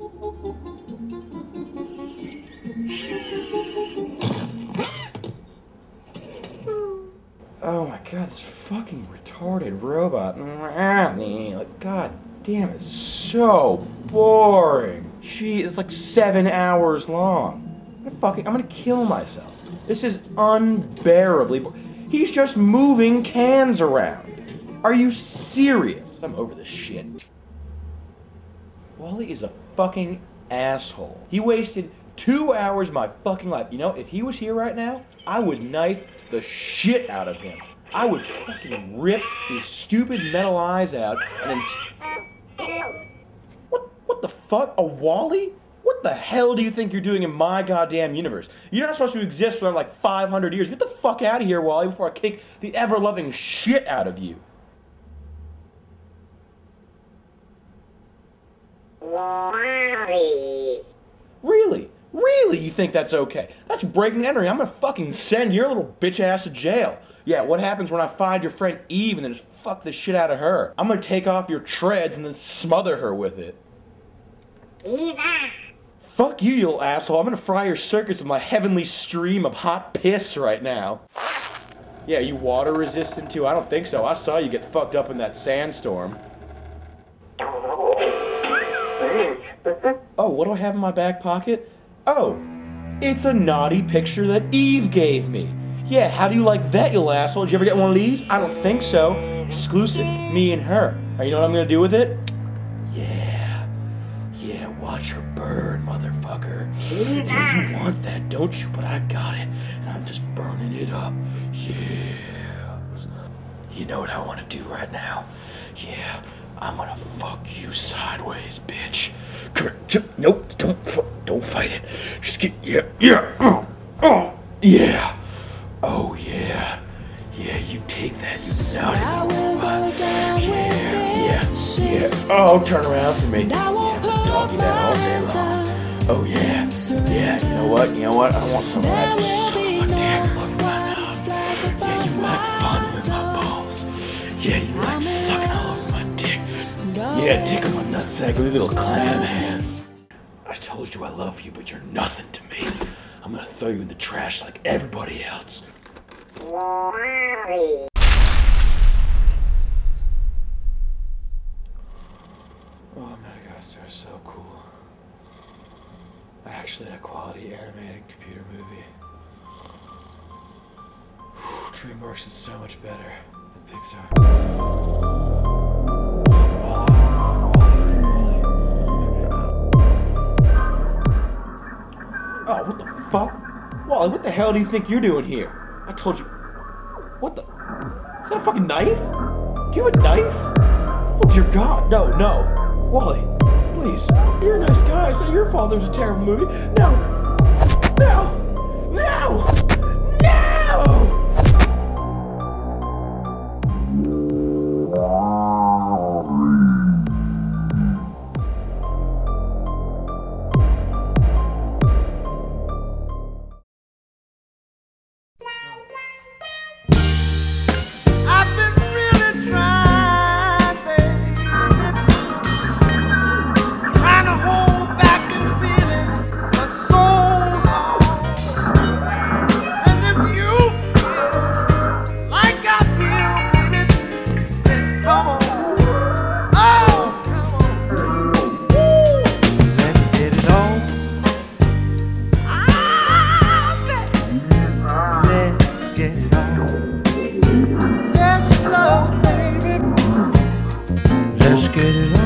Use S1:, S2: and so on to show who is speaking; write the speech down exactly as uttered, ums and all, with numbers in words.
S1: Oh my god, this fucking retarded robot. Like, god damn, it's so boring. She is like seven hours long. I'm gonna fucking, I'm gonna kill myself. This is unbearably boring. He's just moving cans around. Are you serious? I'm over this shit. Wally is a fucking asshole. He wasted two hours of my fucking life. You know, if he was here right now, I would knife the shit out of him. I would fucking rip his stupid metal eyes out and then... What, what the fuck? A Wally? What the hell do you think you're doing in my goddamn universe? You're not supposed to exist for like five hundred years. Get the fuck out of here, Wally, before I kick the ever-loving shit out of you.
S2: Wally.
S1: Really? Really? You think that's okay? That's breaking and entering. I'm gonna fucking send your little bitch ass to jail. Yeah, what happens when I find your friend Eve and then just fuck the shit out of her? I'm gonna take off your treads and then smother her with it.
S2: Eva.
S1: Fuck you, you little asshole. I'm gonna fry your circuits with my heavenly stream of hot piss right now. Yeah, you water resistant too? I don't think so. I saw you get fucked up in that sandstorm. Oh, what do I have in my back pocket? Oh, it's a naughty picture that Eve gave me. Yeah, how do you like that, you little asshole? Did you ever get one of these? I don't think so. Exclusive, me and her. Right, you know what I'm gonna do with it? Yeah. Yeah, watch her burn, motherfucker. Yeah, you want that, don't you? But I got it, and I'm just burning it up. Yeah. You know what I want to do right now? Yeah, I'm gonna fuck you sideways, bitch. Come here. Nope, don't, don't fight it. Just get, yeah, yeah, oh, oh, yeah. Oh, yeah. Yeah, you take that, you naughty little robot. Yeah, yeah, yeah. Oh, turn around for me. Yeah, I'm gonna doggy that all day long. Oh, yeah. Yeah, you know what? You know what? I want some of that. Just suck my dick all over my mouth. Yeah, you like fondling my balls. Yeah, you like sucking all over my dick. Yeah, tickle my nutsack with your little clam hands. I told you I love you, but you're nothing to me. I'm gonna throw you in the trash like everybody else.
S2: Wally.
S1: Oh, Madagascar is so cool. Actually, a quality animated computer movie. Whew, DreamWorks is so much better than Pixar. Oh, what the fuck? Wally, what the hell do you think you're doing here? I told you. What the? Is that a fucking knife? Do you have a knife? Oh dear God, no, no. Wally, please. You're a nice guy. It's not your fault there was a terrible movie. No. No. No. No.
S3: Let's get it on.